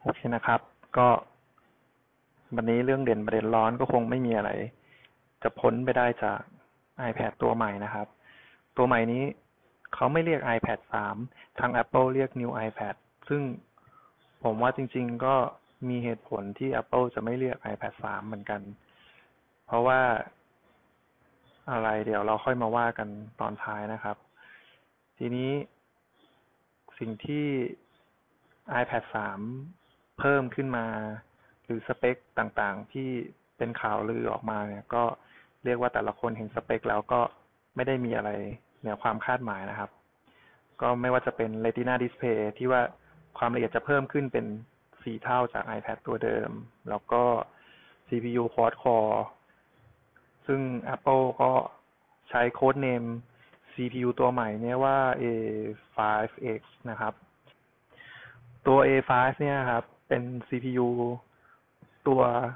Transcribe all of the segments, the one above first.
โอเคนะครับก็วันนี้เรื่องเด่นประเด็นร้อนก็คงไม่มีอะไรจะพ้นไปได้จาก iPad ตัวใหม่นะครับตัวใหม่นี้เขาไม่เรียก iPad 3ทาง Apple เรียก New iPad ซึ่งผมว่าจริงๆก็มีเหตุผลที่ Apple จะไม่เรียก iPad 3เหมือนกันเพราะว่าอะไรเดี๋ยวเราค่อยมาว่ากันตอนท้ายนะครับทีนี้สิ่งที่ iPad 3เพิ่มขึ้นมาหรือสเปคต่างๆที่เป็นข่าวลือออกมาเนี่ยก็เรียกว่าแต่ละคนเห็นสเปคแล้วก็ไม่ได้มีอะไรเหนือความคาดหมายนะครับก็ไม่ว่าจะเป็น Retina Display ที่ว่าความละเอียดจะเพิ่มขึ้นเป็น4 เท่าจาก iPad ตัวเดิมแล้วก็ CPU Quad Core ซึ่ง Apple ก็ใช้โค้ดเนม CPU ตัวใหม่เนี่ยว่า A5X นะครับตัว A5 เนี่ยครับเป็น CPU ตัว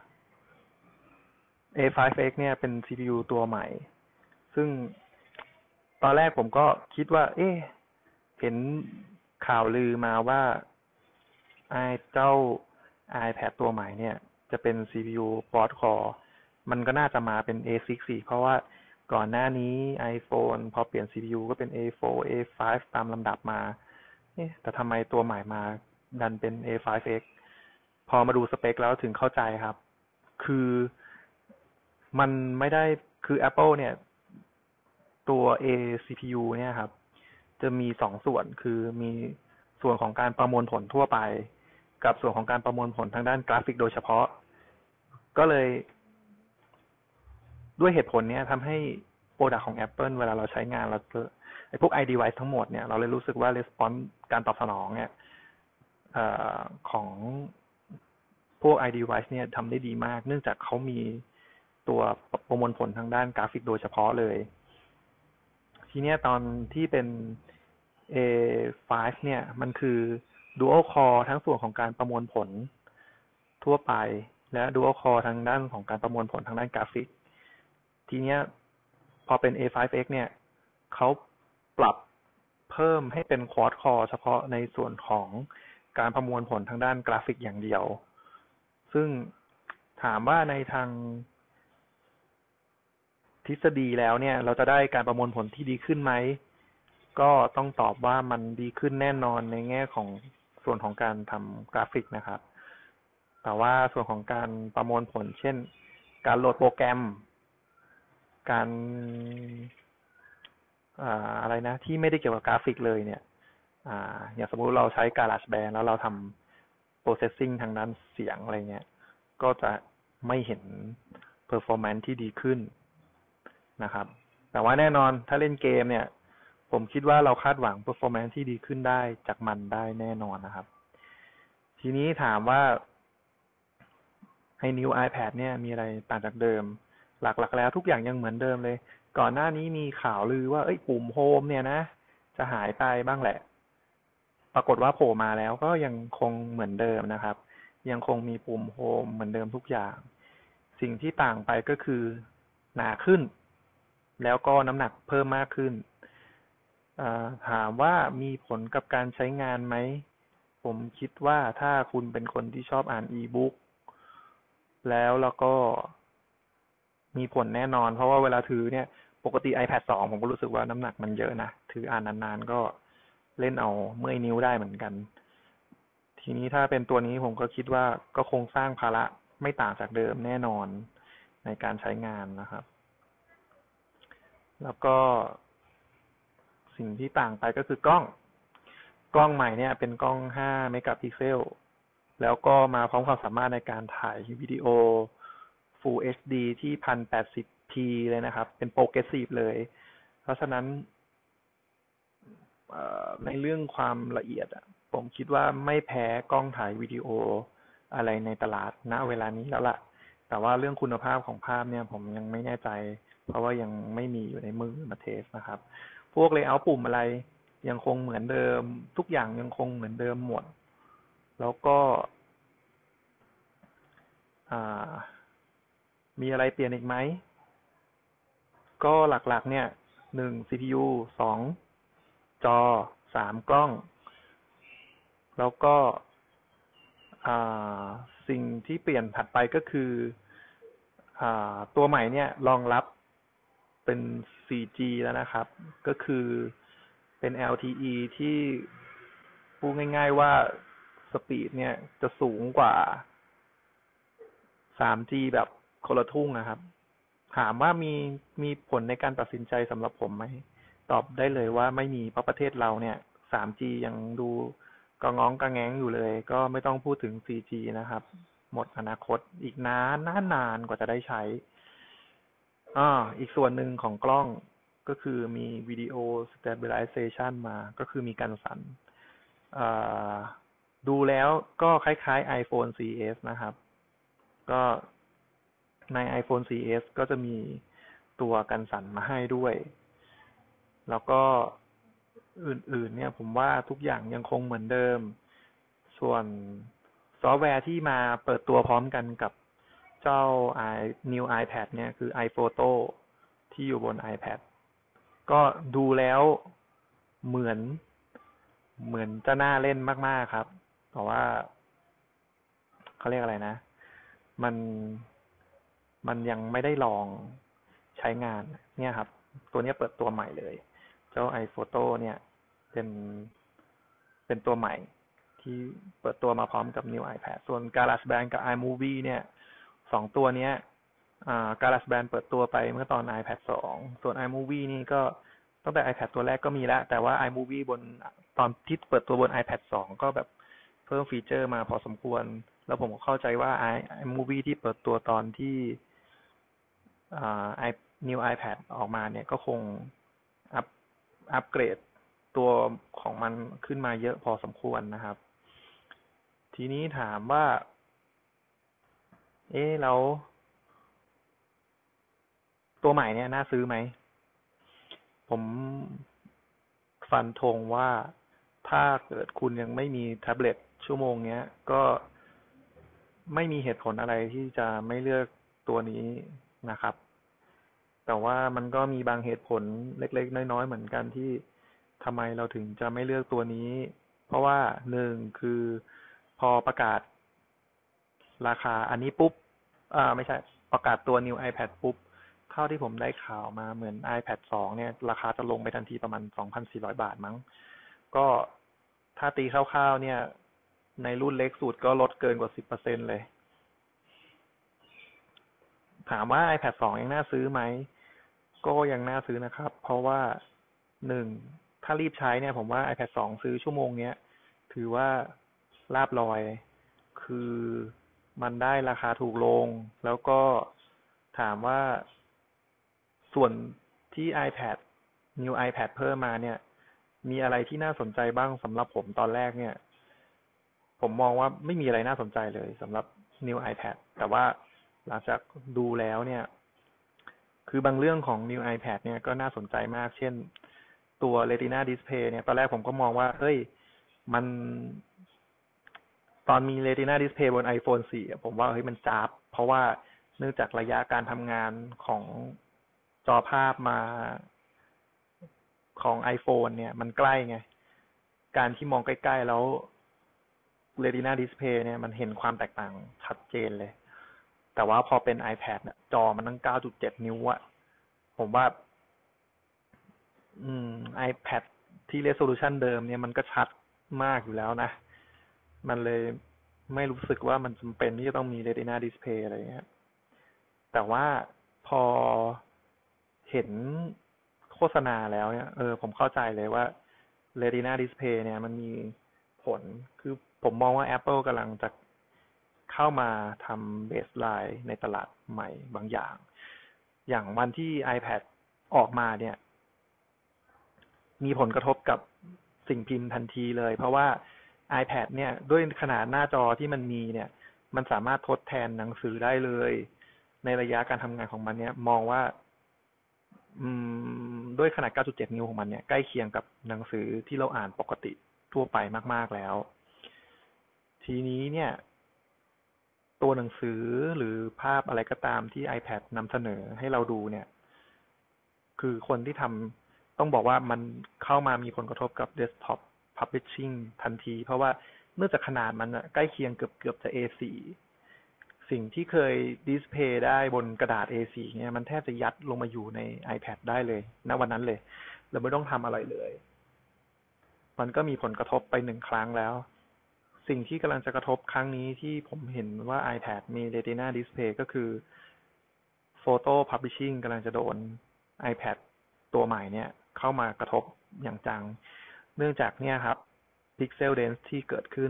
A5X เนี่ยเป็น CPU ตัวใหม่ซึ่งตอนแรกผมก็คิดว่าเห็นข่าวลือมาว่าเจ้า iPad ตัวใหม่เนี่ยจะเป็น CPU Quad Core มันก็น่าจะมาเป็น A6 สิเพราะว่าก่อนหน้านี้ iPhone พอเปลี่ยน CPU ก็เป็น A4 A5 ตามลำดับมาแต่ทำไมตัวใหม่มาดันเป็น A5X พอมาดูสเปคแล้วถึงเข้าใจครับ คือมันไม่ได้คือ Apple เนี่ยตัว CPU เนี่ยครับจะมี2 ส่วนคือมีส่วนของการประมวลผลทั่วไปกับส่วนของการประมวลผลทางด้านกราฟิกโดยเฉพาะก็เลยด้วยเหตุผลนี้ทำให้โปรดักต์ของ Apple เวลาเราใช้งานเราไอ้พวก iDevice ทั้งหมดเนี่ยเราเลยรู้สึกว่า response การตอบสนองเนี่ยของพวก iDevice เนี่ยทำได้ดีมากเนื่องจากเขามีตัวประมวลผลทางด้านกราฟิกโดยเฉพาะเลยทีนี้ตอนที่เป็น A5 เนี่ยมันคือ Dual Core ทั้งส่วนของการประมวลผลทั่วไปและ Dual Core ทางด้านของการประมวลผลทางด้านกราฟิกทีนี้พอเป็น A5X เนี่ยเขาปรับเพิ่มให้เป็น Quad Core เฉพาะในส่วนของการประมวลผลทางด้านกราฟิกอย่างเดียวซึ่งถามว่าในทางทฤษฎีแล้วเนี่ยเราจะได้การประมวลผลที่ดีขึ้นไหมก็ต้องตอบว่ามันดีขึ้นแน่นอนในแง่ของส่วนของการทำกราฟิกนะครับแต่ว่าส่วนของการประมวลผลเช่นการโหลดโปรแกรมการอะไรนะที่ไม่ได้เกี่ยวกับกราฟิกเลยเนี่ยอย่างสมมุติเราใช้ GarageBand แล้วเราทำ processing ทางด้านเสียงอะไรเงี้ยก็จะไม่เห็น performance ที่ดีขึ้นนะครับแต่ว่าแน่นอนถ้าเล่นเกมเนี่ยผมคิดว่าเราคาดหวัง performance ที่ดีขึ้นได้จากมันได้แน่นอนนะครับทีนี้ถามว่าไอ้ New iPad เนี่ยมีอะไรต่างจากเดิมหลักๆแล้วทุกอย่างยังเหมือนเดิมเลยก่อนหน้านี้มีข่าวลือว่าปุ่มโฮมเนี่ยนะจะหายไปบ้างแหละปรากฏว่าโผล่มาแล้วก็ยังคงเหมือนเดิมนะครับยังคงมีปุ่มโฮมเหมือนเดิมทุกอย่างสิ่งที่ต่างไปก็คือหนาขึ้นแล้วก็น้ำหนักเพิ่มมากขึ้นถามว่ามีผลกับการใช้งานไหมผมคิดว่าถ้าคุณเป็นคนที่ชอบอ่านอีบุ๊กแล้วก็มีผลแน่นอนเพราะว่าเวลาถือเนี่ยปกติ iPad 2ผมก็รู้สึกว่าน้ำหนักมันเยอะนะถืออ่านนานๆก็เล่นเอาเมื่อยนิ้วได้เหมือนกันทีนี้ถ้าเป็นตัวนี้ผมก็คิดว่าก็คงสร้างภาระไม่ต่างจากเดิมแน่นอนในการใช้งานนะครับแล้วก็สิ่งที่ต่างไปก็คือกล้องใหม่เนี่ยเป็นกล้อง5 เมกะพิกเซลแล้วก็มาพร้อมความสามารถในการถ่ายวิดีโอ Full HD ที่ 1080p เลยนะครับเป็นโปรเกรสซีฟเลยเพราะฉะนั้นในเรื่องความละเอียดผมคิดว่าไม่แพ้กล้องถ่ายวิดีโออะไรในตลาดณเวลานี้แล้วล่ะแต่ว่าเรื่องคุณภาพของภาพเนี่ยผมยังไม่แน่ใจเพราะว่ายังไม่มีอยู่ในมือมาเทสนะครับพวกเลเยอร์ปุ่มอะไรยังคงเหมือนเดิมทุกอย่างยังคงเหมือนเดิมหมดแล้วก็มีอะไรเปลี่ยนอีกไหมก็หลักๆเนี่ย1 CPU 2จอ3กล้องแล้วก็อ่สิ่งที่เปลี่ยนถัดไปก็คือตัวใหม่เนี่ยรองรับเป็น 4G แล้วนะครับ ก็คือเป็น LTE ที่พูดง่ายๆว่าสปีดเนี่ยจะสูงกว่า 3G แบบคนละทุ่งนะครับ ถามว่ามีผลในการตัดสินใจสำหรับผมไหม ตอบได้เลยว่าไม่มี เพราะประเทศเราเนี่ย 3G ยังดูกระง้องกระแง้งอยู่เลย ก็ไม่ต้องพูดถึง 4G นะครับ หมดอนาคตอีกนานกว่าจะได้ใช้อีกส่วนหนึ่งของกล้องก็คือมีวิดีโอ stabilization มา ก็คือมีการสั่นดูแล้วก็คล้ายๆ iPhone 4S นะครับ ก็ใน iPhone 4S ก็จะมีตัวกันสั่นมาให้ด้วย แล้วก็อื่นๆเนี่ยผมว่าทุกอย่างยังคงเหมือนเดิม ส่วนซอฟต์แวร์ที่มาเปิดตัวพร้อมกันกับเจ้า New iPad เนี่ยคือ iPhoto ที่อยู่บน iPad ก็ดูแล้วเหมือนจะน่าเล่นมากๆครับแต่ว่าเขาเรียกอะไรนะมันมันยังไม่ได้ลองใช้งานเนี่ยครับตัวนี้เปิดตัวใหม่เลยเจ้า iPhoto เนี่ยเป็นตัวใหม่ที่เปิดตัวมาพร้อมกับ New iPad ส่วน GarageBand กับ iMovie เนี่ย2ตัวเนี้ยGarageBand เปิดตัวไปเมื่อตอน iPad 2ส่วน iMovie นี่ก็ตั้งแต่ iPad ตัวแรกก็มีแล้วแต่ว่า iMovie ตอนที่เปิดตัวบน iPad 2ก็แบบเพิ่มฟีเจอร์มาพอสมควรแล้วผมก็เข้าใจว่า iMovie ที่เปิดตัวตอนที่New iPad ออกมาเนี่ยก็คงอัปเกรดตัวของมันขึ้นมาเยอะพอสมควรนะครับทีนี้ถามว่าแล้วตัวใหม่เนี่ยน่าซื้อไหมผมฟันธงว่าถ้าเกิดคุณยังไม่มีแท็บเล็ตชั่วโมงเนี้ยก็ไม่มีเหตุผลอะไรที่จะไม่เลือกตัวนี้นะครับแต่ว่ามันก็มีบางเหตุผลเล็กๆน้อยๆเหมือนกันที่ทำไมเราถึงจะไม่เลือกตัวนี้เพราะว่าหนึ่งคือพอประกาศราคาอันนี้ปุ๊บไม่ใช่ประกาศตัว New iPad ปุ๊บเท่าที่ผมได้ข่าวมาเหมือน iPad 2เนี่ยราคาจะลงไปทันทีประมาณ 2,400 บาทมั้งก็ถ้าตีคร่าวๆเนี่ยในรุ่นเล็กสุดก็ลดเกินกว่า 10% เลยถามว่า iPad 2ยังน่าซื้อไหมก็ยังน่าซื้อนะครับเพราะว่าหนึ่งถ้ารีบใช้เนี่ยผมว่า iPad 2ซื้อชั่วโมงเนี้ยถือว่าลาภลอยคือมันได้ราคาถูกลงแล้วก็ถามว่าส่วนที่ iPad New iPad เพิ่มมาเนี่ยมีอะไรที่น่าสนใจบ้างสำหรับผมตอนแรกเนี่ยผมมองว่าไม่มีอะไรน่าสนใจเลยสำหรับ New iPad แต่ว่าหลังจากดูแล้วเนี่ยคือบางเรื่องของ New iPad เนี่ยก็น่าสนใจมากเช่นตัว Retina Display เนี่ยตอนแรกผมก็มองว่าเฮ้ยมันตอนมี Retina Display บน iPhone 4ผมว่าเฮ้ยมันจ๊าบเพราะว่าเนื่องจากระยะการทำงานของจอภาพมาของ iPhone เนี่ยมันใกล้ไงการที่มองใกล้ๆแล้ว Retina Display เนี่ยมันเห็นความแตกต่างชัดเจนเลยแต่ว่าพอเป็น iPad เนี่ยจอมันตั้ง 9.7 นิ้วอะผมว่าiPad ที่ resolution เดิมเนี่ยมันก็ชัดมากอยู่แล้วนะมันเลยไม่รู้สึกว่ามันจำเป็นที่จะต้องมี Retina Display อะไรเงี้ยแต่ว่าพอเห็นโฆษณาแล้วเนี่ยผมเข้าใจเลยว่า Retina Display เนี่ยมันมีผลคือผมมองว่า Apple กำลังจะเข้ามาทำเบสไลน์ในตลาดใหม่บางอย่างอย่างวันที่ iPad ออกมาเนี่ยมีผลกระทบกับสิ่งพิมพ์ทันทีเลยเพราะว่า iPad เนี่ยด้วยขนาดหน้าจอที่มันมีเนี่ยมันสามารถทดแทนหนังสือได้เลยในระยะการทำงานของมันเนี่ยมองว่าด้วยขนาด 9.7 นิ้วของมันเนี่ยใกล้เคียงกับหนังสือที่เราอ่านปกติทั่วไปมากๆแล้วทีนี้เนี่ยตัวหนังสือหรือภาพอะไรก็ตามที่ iPad นำเสนอให้เราดูเนี่ยคือคนที่ทำต้องบอกว่ามันเข้ามามีผลกระทบกับ Desktop Publishing ทันทีเพราะว่าเนื่องจากขนาดมันใกล้เคียงเกือบจะ A4 สิ่งที่เคยดิสเพย์ได้บนกระดาษ A4 เนี่ยมันแทบจะยัดลงมาอยู่ใน iPad ได้เลยณวันนั้นเลยเราไม่ต้องทำอะไรเลยมันก็มีผลกระทบไป1 ครั้งแล้วสิ่งที่กำลังจะกระทบครั้งนี้ที่ผมเห็นว่า iPad มี Retina Display ก็คือ Photo Publishing กำลังจะโดน iPad ตัวใหม่เนี่ยเข้ามากระทบอย่างจังเนื่องจากเนี่ยครับ Pixel Density ที่เกิดขึ้น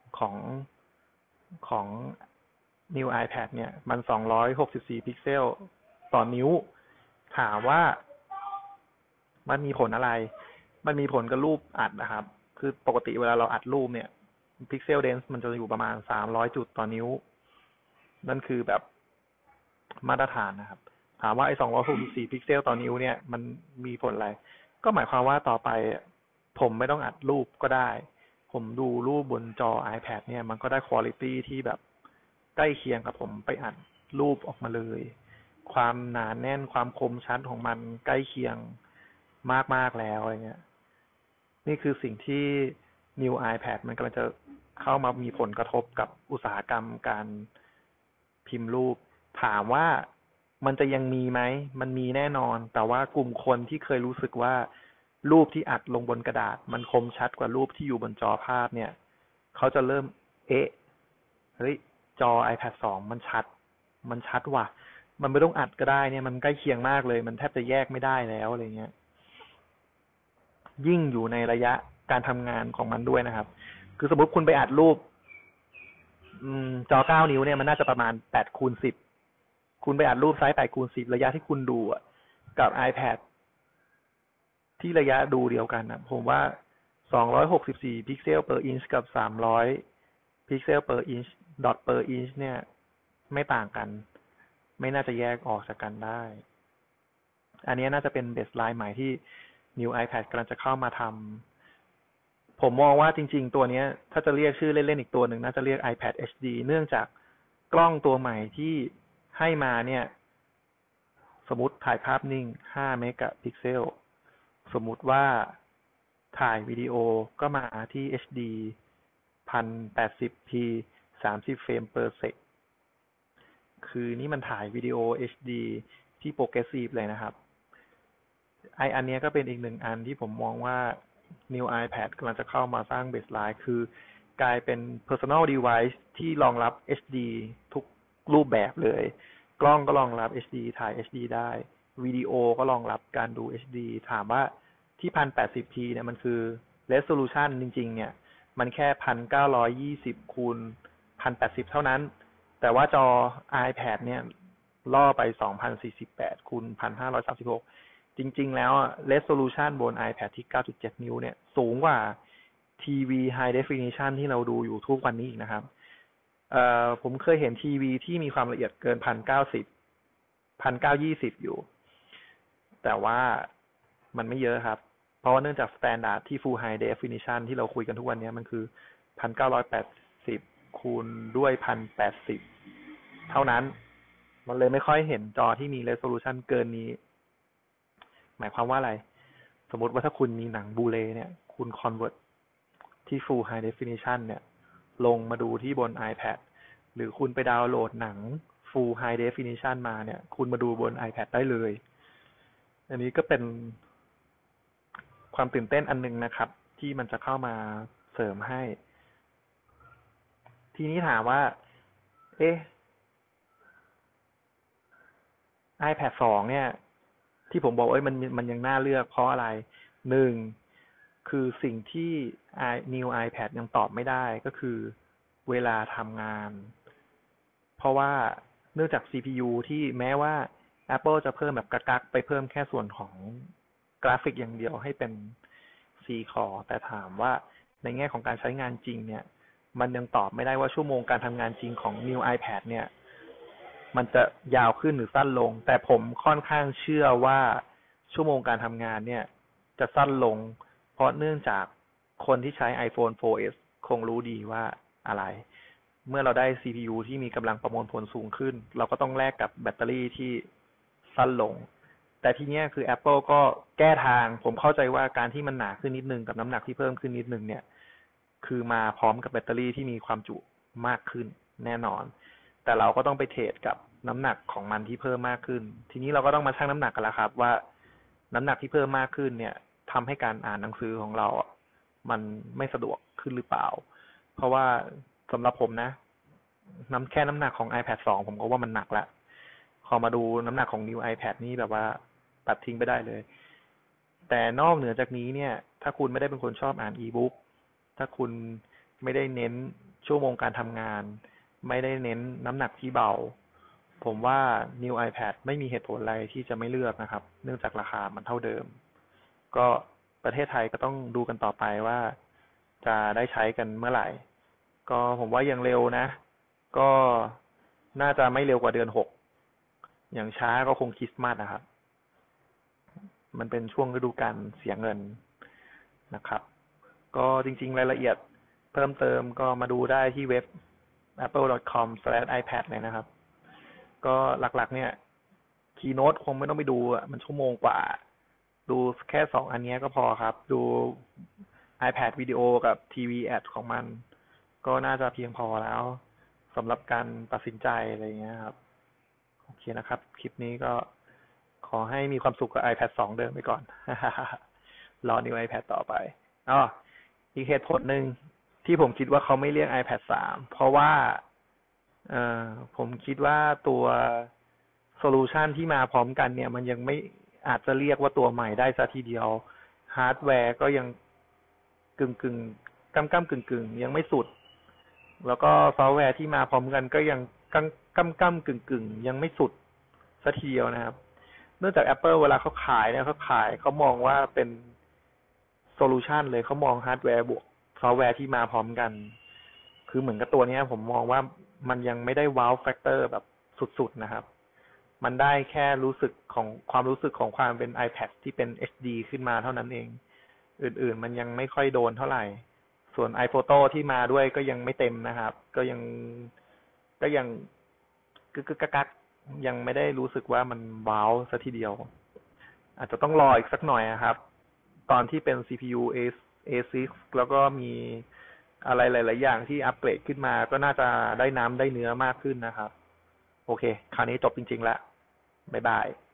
ของ New iPad เนี่ยมัน264พิกเซลต่อนิ้วถามว่ามันมีผลอะไรมันมีผลกับรูปอัดนะครับคือปกติเวลาเราอัดรูปเนี่ยพิกเซลเดนซ์มันจะอยู่ประมาณ300จุดต่อนิ้วนั่นคือแบบมาตรฐานนะครับถามว่าไอ้264พิกเซลต่อนิ้วเนี่ยมันมีผลอะไรก็หมายความว่าต่อไปผมไม่ต้องอัดรูปก็ได้ผมดูรูปบนจอ iPad เนี่ยมันก็ได้คุณภาพที่แบบใกล้เคียงกับผมไปอัดรูปออกมาเลยความหนาแน่นความคมชัดของมันใกล้เคียงมากๆแล้วอะไรเงี้ยนี่คือสิ่งที่ New iPad มันกำลังจะเข้ามามีผลกระทบกับอุตสาหกรรมการพิมพ์รูปถามว่ามันจะยังมีไหมมันมีแน่นอนแต่ว่ากลุ่มคนที่เคยรู้สึกว่ารูปที่อัดลงบนกระดาษมันคมชัดกว่ารูปที่อยู่บนจอภาพเนี่ยเขาจะเริ่มเฮ้ยจอ iPad 2มันชัดว่ะมันไม่ต้องอัดก็ได้เนี่ยมันใกล้เคียงมากเลยมันแทบจะแยกไม่ได้แล้วอะไรเงี้ยยิ่งอยู่ในระยะการทำงานของมันด้วยนะครับคือสมมติคุณไปอัดรูปจอ9 นิ้วเนี่ยมันน่าจะประมาณ8x10คุณไปอัดรูปไซส์8x10ระยะที่คุณดูกับ iPad ที่ระยะดูเดียวกันนะผมว่า264พิกเซล per inch กับ300พิกเซล per inch dot per inch เนี่ยไม่ต่างกันไม่น่าจะแยกออกจากกันได้อันนี้น่าจะเป็นเบสไลน์ใหม่ที่ New iPad กำลังจะเข้ามาทำผมมองว่าจริงๆตัวนี้ถ้าจะเรียกชื่อเล่นๆอีกตัวหนึ่งน่าจะเรียก iPad HD เนื่องจากกล้องตัวใหม่ที่ให้มาเนี่ยสมมติถ่ายภาพนิ่ง5เมกะพิกเซลสมมุติว่าถ่ายวิดีโอก็มาที่ HD 1080p 30 เฟรม per sec คือนี่มันถ่ายวิดีโอ HD ที่โปรเกรสซีฟเลยนะครับอันนี้ก็เป็นอีกหนึ่งอันที่ผมมองว่า New iPad กำลังจะเข้ามาสร้างเบสไลน์คือกลายเป็น personal device ที่รองรับ HD ทุกรูปแบบเลยกล้องก็รองรับ HD ถ่าย HD ได้วิดีโอก็รองรับการดู HD ถามว่าที่ 1080p เนี่ยมันคือ resolution จริงๆเนี่ยมันแค่ 1920 คูณ 1080 เท่านั้นแต่ว่าจอ iPad เนี่ยล่อไป 2048 คูณ 1536 จริงๆแล้วresolution บน iPad ที่ 9.7 นิ้วเนี่ยสูงกว่าทีวี High Definition ที่เราดูอยู่ทุกวันนี้อีกนะครับผมเคยเห็นทีวีที่มีความละเอียดเกิน 1920 อยู่แต่ว่ามันไม่เยอะครับเพราะว่าเนื่องจาก standard ที่ Full High Definition ที่เราคุยกันทุกวันนี้มันคือ 1980 คูณด้วย 1080 เท่านั้นมันเลยไม่ค่อยเห็นจอที่มี resolution เกินนี้หมายความว่าอะไรสมมติว่าถ้าคุณมีหนังบูเลเนี่ยคุณ convert ที่ Full High Definition เนี่ยลงมาดูที่บน iPad หรือคุณไปดาวน์โหลดหนัง Full High Definition มาเนี่ยคุณมาดูบน iPad ได้เลยอันนี้ก็เป็นความตื่นเต้นอันนึงนะครับที่มันจะเข้ามาเสริมให้ทีนี้ถามว่าiPad 2เนี่ยที่ผมบอกมันยังน่าเลือกเพราะอะไร1คือสิ่งที่ New iPad ยังตอบไม่ได้ก็คือเวลาทำงานเพราะว่าเนื่องจาก CPU ที่แม้ว่า Apple จะเพิ่มแบบกักๆไปเพิ่มแค่ส่วนของกราฟิกอย่างเดียวให้เป็น 4 core แต่ถามว่าในแง่ของการใช้งานจริงเนี่ยมันยังตอบไม่ได้ว่าชั่วโมงการทำงานจริงของ New iPad เนี่ยมันจะยาวขึ้นหรือสั้นลงแต่ผมค่อนข้างเชื่อว่าชั่วโมงการทำงานเนี่ยจะสั้นลงเพราะเนื่องจากคนที่ใช้ iPhone 4S คงรู้ดีว่าอะไรเมื่อเราได้ CPU ที่มีกำลังประมวลผลสูงขึ้นเราก็ต้องแลกกับแบตเตอรี่ที่สั้นลงแต่ทีนี้คือ Apple ก็แก้ทางผมเข้าใจว่าการที่มันหนาขึ้นนิดนึงกับน้ำหนักที่เพิ่มขึ้นนิดนึงเนี่ยคือมาพร้อมกับแบตเตอรี่ที่มีความจุมากขึ้นแน่นอนแต่เราก็ต้องไปเทรดกับน้ำหนักของมันที่เพิ่มมากขึ้นทีนี้เราก็ต้องมาชั่งน้ำหนักกันแล้วครับว่าน้ำหนักที่เพิ่มมากขึ้นเนี่ยทำให้การอ่านหนังสือของเรามันไม่สะดวกขึ้นหรือเปล่าเพราะว่าสำหรับผมนะแค่น้ำหนักของ iPad 2ผมก็ว่ามันหนักละพอมาดูน้ำหนักของ New iPad นี่แบบว่าตัดทิ้งไปได้เลยแต่นอกเหนือจากนี้เนี่ยถ้าคุณไม่ได้เป็นคนชอบอ่านอีบุ๊กถ้าคุณไม่ได้เน้นชั่วโมงการทำงานไม่ได้เน้นน้ำหนักที่เบาผมว่า New iPad ไม่มีเหตุผลอะไรที่จะไม่เลือกนะครับเนื่องจากราคามันเท่าเดิมก็ประเทศไทยก็ต้องดูกันต่อไปว่าจะได้ใช้กันเมื่อไหร่ก็ผมว่ายังเร็วนะก็น่าจะไม่เร็วกว่าเดือน6อย่างช้าก็คงคริสต์มาสนะครับมันเป็นช่วงฤดูกาลเสียเงินนะครับก็จริงๆรายละเอียดเพิ่มเติมก็มาดูได้ที่เว็บ apple.com/ipad เลยนะครับก็หลักๆเนี่ยคีย์โน้ตคงไม่ต้องไปดูมันชั่วโมงกว่าดูแค่2อันนี้ก็พอครับดู iPad วิดีโอกับทีวีแอดของมันก็น่าจะเพียงพอแล้วสำหรับการตัดสินใจอะไรเงี้ยครับโอเคนะครับคลิปนี้ก็ขอให้มีความสุขกับ iPad 2เดิมไปก่อน รอ New iPad ต่อไปอีกเหตุผลหนึ่งที่ผมคิดว่าเขาไม่เรียก iPad 3เพราะว่าผมคิดว่าตัวโซลูชันที่มาพร้อมกันเนี่ยมันยังไม่อาจจะเรียกว่าตัวใหม่ได้ซะทีเดียวฮาร์ดแวร์ก็ยังกึ่งก้ำกึ่งยังไม่สุดแล้วก็ซอฟต์แวร์ที่มาพร้อมกันก็ยังก้ำกึ่งยังไม่สุดซะทีเดียวนะครับเนื่องจาก Apple เวลาเขาขายเนี่ยเขามองว่าเป็นโซลูชันเลยเขามองฮาร์ดแวร์บวกซอฟต์แวร์ที่มาพร้อมกันคือเหมือนกับตัวนี้ผมมองว่ามันยังไม่ได้ว้าวแฟกเตอร์แบบสุดๆนะครับมันได้แค่ความรู้สึกของความเป็น iPad ที่เป็น HD ขึ้นมาเท่านั้นเองอื่นๆมันยังไม่ค่อยโดนเท่าไหร่ส่วน iPhoto ที่มาด้วยก็ยังไม่เต็มนะครับก็ยังกักยังไม่ได้รู้สึกว่ามันว้าวซะทีเดียวอาจจะต้องรออีกสักหน่อยนะครับตอนที่เป็น CPU A6 แล้วก็มีอะไรหลายๆอย่างที่อัปเกรดขึ้นมาก็น่าจะได้น้ำได้เนื้อมากขึ้นนะครับโอเคคราวนี้จบจริงๆแล้วบ๊ายบาย